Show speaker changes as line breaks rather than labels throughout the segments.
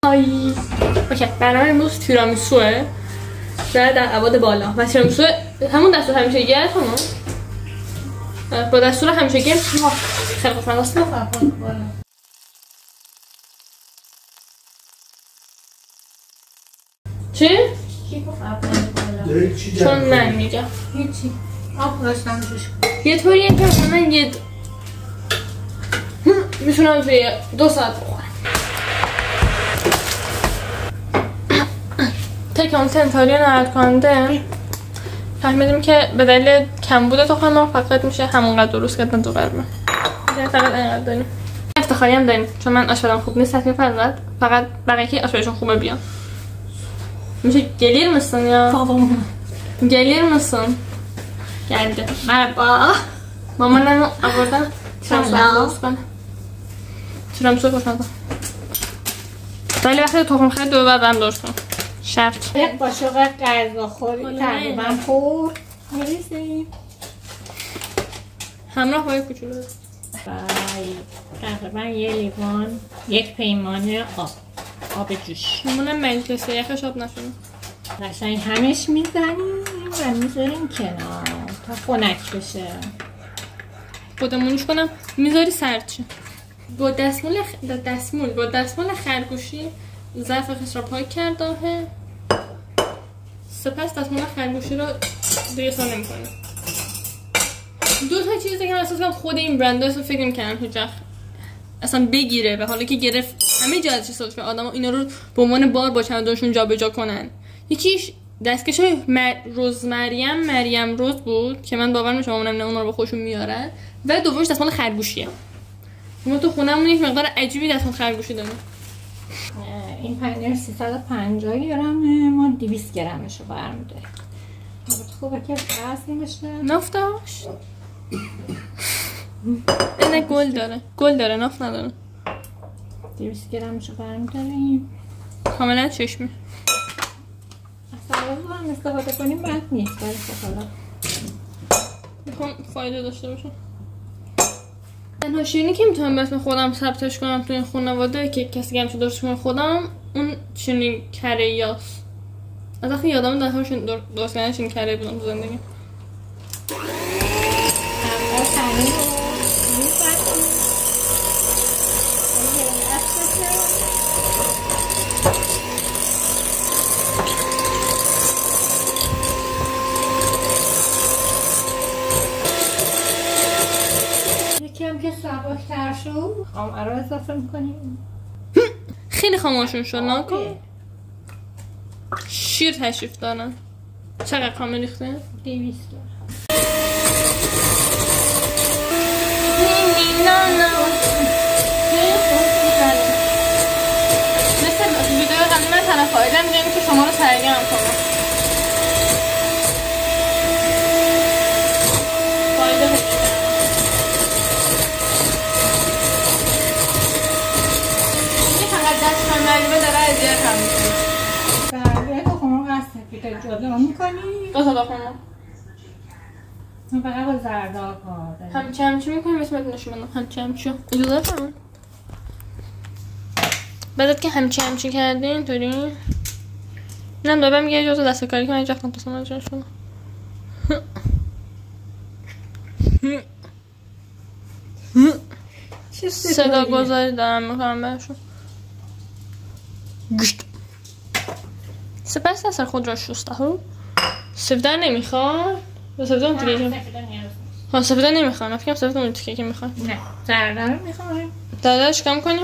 های اوکی، برنامه امروز تیرامیسوه در ابعاد بالا و تیرامیسو همون دستور همیشگی همون با دستور همیشگی خیلی خوب. من واسه چی؟
کی گفت بالا؟
چون من میگم
هیچی. آب گذاشتم روش.
یه طوریه که من یه میتونم توی 2 ساعت بخورم. تکان سنتاریون نرد کننده فهمیدیم که به دلیل کمبود تخم فقط میشه همونقدر درست کردن تو قلبه. فقط اینقدر داریم. افتخاری هم داریم چون من آشپزم خوب نیست. فقط بقیه که آشپزشون خوبه بیان. میشه gelir misin ya?
Babam.
Gelir misin? Geldi. Merhaba. Mamanın burada تیرامیسو تیرامیسو خوشمزه. ولی وقتی تخم خیلی دو بعدم درست کنم. شرط.
یک قاشق غذاخوری تقریبا پر. میریزیم.
همراه با یک کوچولو.
تقریبا یه لیوان، یک پیمانه آب جوش.
همونم مجلسه یخش آب نشونه.
قشنگ همش میزنیم و میذاریم کنار تا خنک بشه.
خودمونش کنم میذاری سرچه. با دستمال خرگوشی ظرف خیس را پاک کردم. سپس دستمال خرگوشی رو دیگه سال نمی کنم. 2 تا چیزی که من احساس کنم خود این برند رو فکر نمی‌کردم هیچ وقت اصلا بگیره و حالا که گرفت همه جا ازش استفاده کنن. آدما اینا رو به عنوان بار با چمدونشون جابجا کنن. یکیش دستکش مریم روز بود که من باور نمی‌شم مامانم اونا رو با خودشون میارن و دومش دستمال خرگوشیه. ما تو خونمون یک مقدار عجیبی دستمال خرگوشی داریم.
این پنیر 350 گرمه، ما 200 گرمشو برمی‌ده. خوبه که وزن میشه.
نفتاش اینه گل داره نفت نداره.
200 گرمشو برمی‌داریم.
کاملا چشمی.
اصلا هم استفاده کنیم بد نیست برای حالا
میخوام فایده داشته باشه. تنها شیرینی که میتونم به اسم خودم ثبتش کنم تو این خانواده که کسی گمشو درست کنه خودم اون شیرینی کره‌ایاست. از وقتی یادم دستمشون درست کردن شیرینی کره بودم تو زندگی.
یکم که سبک‌تر شد خامه رو اضافه میکنیم.
خیلی خاموشون شد نکن. شیر تشریف دارن. چقدر خامه ریخته؟
200
مثل ویدیو قبلی من تنها فایده میگم که شما رو سرگرم کنم. فایده بگیرم این فقط دست من مجموعه داره اذیت هم میکنه.
بله تخم‌مرغ هست که جدا میکنی.
2 تا تخم‌مرغ
من فقط با زردآب کار دارم.
همچی میکنیم اسمت نشون بدم. همچی اجازه فرمان بعد که همچی کردین اینطوری اینم دابه میگه اجازه دست کاری که من اینجا خواهم پسم انجام شدم. صدا گذاری دارم میکنم برشون. گشت سپس دستر خود را شسته ها. سفیدن نمیخواد؟ یا سفیدن اون تیکه که سفیدن نمیخواد. من فکرم سفیدن اون تیکه که میخواد.
نه زردآب میخوایم.
زردآب چیکار کنیم؟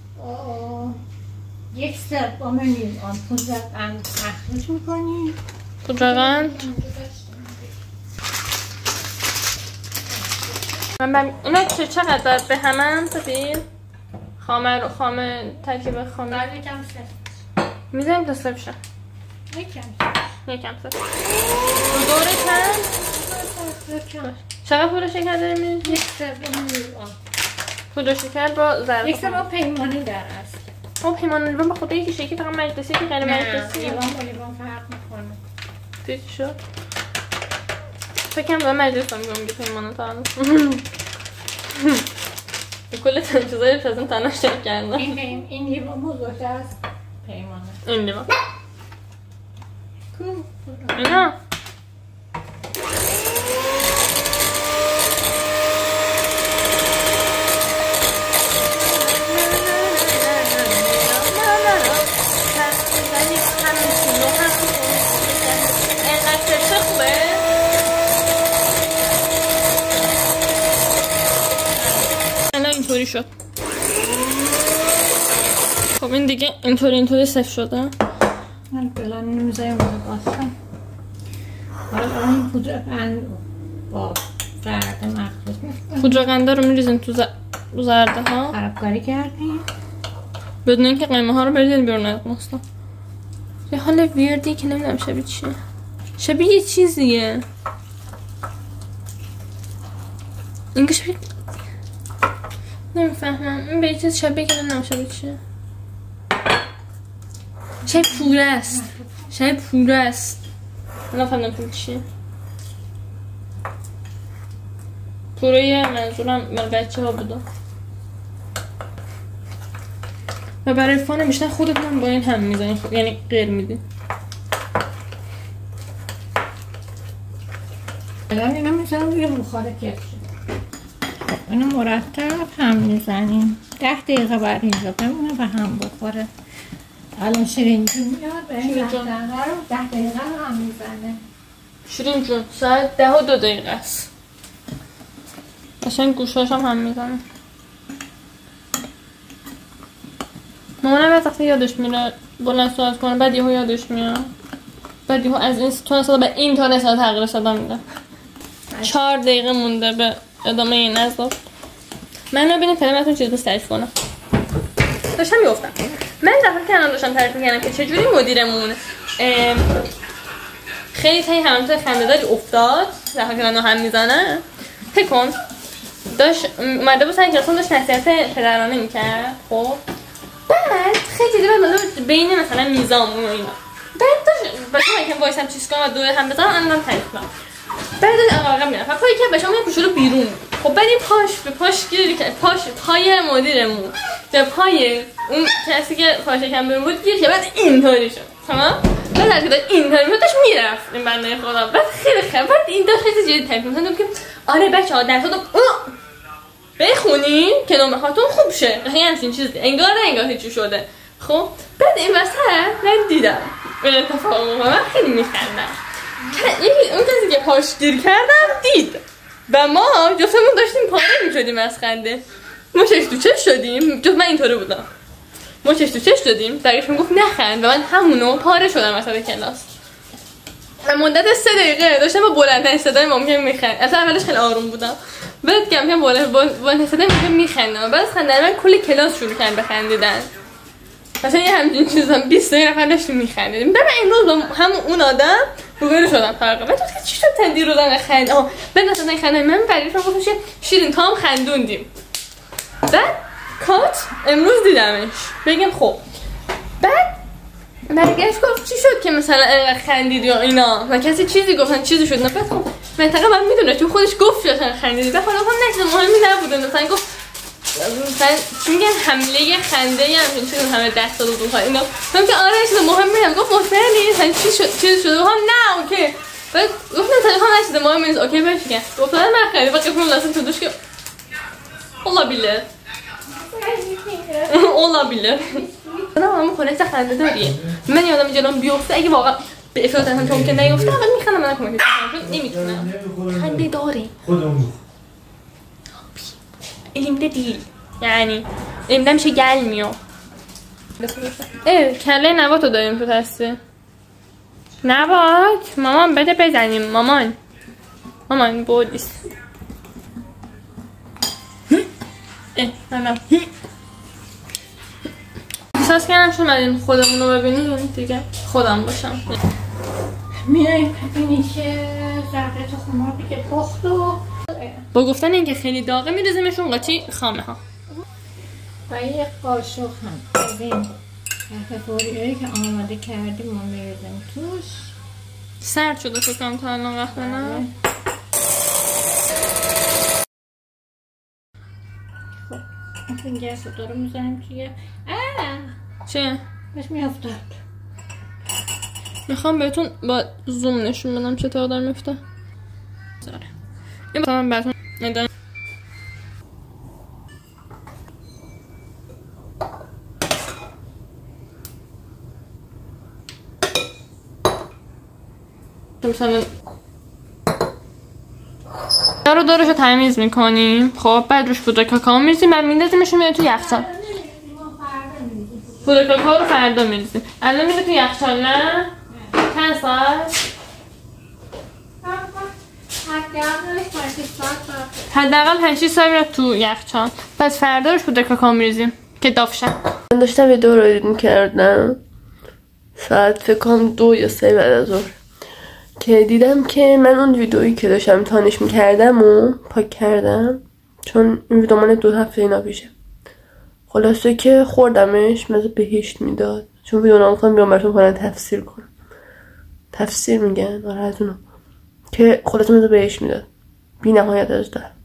1 سوم لیوان پودرقند مخلوط میکنیم.
پودرقند اینا چقدر به همن تبیر؟ خامه ترکیب خامه
بعد یکم سفت
میزنیم تا سفت شه. یکم سفت دور چند؟ چقدر پودر شکر داریم؟
1 سوم لیوان
پودر شکر با ذره
1 سوم پیمانی در اصل.
پیمانه لیوان به خدا یکی شکلی فقط مجلسی که غیر مجلسی
لیوان با لیوان فرق میکنه.
دیدی شد؟ فکرم دارم مجلس رو میگم پیمانه تا هنوز کل چیزایی رو از این تنها شکر کردم.
این لیوان بزرگتر است. پیمانه
این لیوان اینا اینطوری شد. خب این دیگه اینطوری صفر شده.
من بلان نمیذاریم باستم. حالا این پودر قند با زرده مخلوط میکنم.
پودر قنده رو میریزیم تو زرده ها.
خرابکاری کردیم
بدون اینکه قیمه ها رو بریزیم بیرون از ماستم. یه حال ویردی که نمیدونم شبیه چیه. شبیه یه چیزیه. این که شبیه نمیفهمم. این به یه چیز شبیه که نمیدونم شبیه چیه. شبیه پوره است. شبیه پوره است. نفهمم چیه. پوره منظورم مال بچه ها بوده. و برای فانه بیشتر خودتون با این هم میزنین، یعنی غیر میدین.
الان اینا میزنم روی بخار کفش. اینو مرتب هم میزنیم 10 دقیقه بعد اینجا بمونه و هم بخوره. الان شیرین جون میاد به این 10 دقیقه رو هم میزنه.
شیرین جون ساعت 10 و 2 دقیقه است. قشنگ گوشاش هم میزنه. مامانم از وقتی یادش میره بلند صحبت کنه بعد یهو یادش میاد. بعد یهو از این تون صدا به این تون صدا تغییر صدا میده. 4 دقیقه مونده به ادامه این عذاب. منو ببینید فیلمتون چیز بس تعریف کنم. داشتم میگفتم من دفعه که الان داشتم تعریف می‌کردم که چجوری مدیرمون خیلی تایی همونطور خنده‌داری افتاد دفعه که هم میزنه. فکر کن داشت اومده بود سر کلاسون داشت نصیحت پدرانه میکرد. خب بعد خیلی دیگه بین مثلا میزامون و اینا بعد داشت بچه‌ها یکم وایسم چیز کنم و دور هم بزنم الان تعریف کنم. بعد آقا میرم و پایی که بچه‌ها میان پوشو بیرون. خب بعد این پاش گیر کرد. پای مدیرمون به پای اون کسی که پاش کم بیرون بود گیر که بعد اینطوری شد. تمام. بعد از اینکه اینطوری بود داشت میرفت این بنده خدا. بعد خیلی بعد این داشت خیلی جدی تعریف می‌کرد که آره بچه‌ها درساتون بخونین که نمره هاتون خوب شه. یعنی همین چیز انگار هیچی شده. خب بعد این وسط من دیدم این اتفاق من خیلی میخندم. یکی اون کسی که پاش گیر کردم دید و ما جفتمون داشتیم پاره میشدیم از خنده. ما چش تو چش شدیم. جفت من اینطوری بودم. ما چش تو چش شدیم. درگش میگفت نخند و من همونو پاره شدم وسط کلاس. مدت 3 دقیقه داشتم با بلندترین صدای ممکن میخند. اصلا اولش خیلی آروم بودم. بعد کم کم با صدای ممکن میخندم. بعد خندن من کل کلاس شروع کرد به خندیدن. مثلا یه همچین چیزا 20 نفر داشتیم میخندیدیم. بعد امروز هم اون آدم روبرو شدم فرقا. بعد چی شد تندی رو دادن خند. بعد مثلا خندن من فریدم گفتم شیرین تام خندوندیم. بعد کات امروز دیدمش. بگم خب بعد برگشت گفت چی شد که مثلا خندید یا اینا و کسی چیزی گفتن چیزی شد. بعد خب منطقه من میدونه چون خودش گفت یا خندید. بعد حالا هم نشد مهمی نبوده. مثلا گفت مثلا چی میگن حمله خنده ای همین چیزی همه دست داد و اینا. من که آره چیز مهمی نبود. گفت مطمئنی مثلا چی شده. هم نه اوکی. بعد گفت نه تلفن نشده مهم نیست اوکی بشین. گفت من خیلی بعد گفتم لازم تو دوش که olabilir. olabilir. نه اما کنه خنده داریه. من یادم جلوم بیفته اگه واقعا به افراد هم چون که نیفته اول میخندم من کمک میکنم نمیتونم. خنده داره. خودم elimde değil. Yani elimden bir şey gelmiyor. کله نبات رو داریم تو دسته. نبات مامان بده بزنیم مامان بودیست. نه احساس کردم شما این خودمون رو ببینیم دیگه خودم باشم.
میاییم ببینی که زرده تخم‌مرغ دیگه پخت و
با گفتن اینکه خیلی داغه میریزیمشون قاطی خامه ها
و یه قاشق هم از این فوریایی که آماده کردیم ما میریزیم توش.
سرد شده فکرم تا الان قهوه نه؟
خب این گرس رو داره میزنیم توی
چه؟
بهش میافتاد.
میخوام بهتون با زوم نشون بدم چطور داره میفته. این من براتون ندارم. مثلا رو دورش رو تمیز میکنیم. خب بعد روش پودر کاکائو میریزیم، بعد میندازیمش میره تو یخچال. پودر کاکائو رو فردا میریزیم. الان میره تو یخچال نه؟ چند ساعت؟ حداقل 5-6 ساعت میره تو یخچال. پس فردا روش پودر کاکائو میریزیم که داغ شه.
من داشتم ویدیو رو ادیت میکردم ساعت فکر کنم 2 یا 3 بعد از ظهر که دیدم که من اون ویدئویی که داشتم امتحانش میکردم و پاک کردم، چون این ویدئو مال 2 هفته اینا پیشه. خلاصه که خوردمش مزه بهشت میداد، چون ویدئو نامخوام بیام براتون کنن تفسیر کنم. تفسیر میگن آره از اونا که خلاصه مزه بهشت میداد، بی نهایت از دار.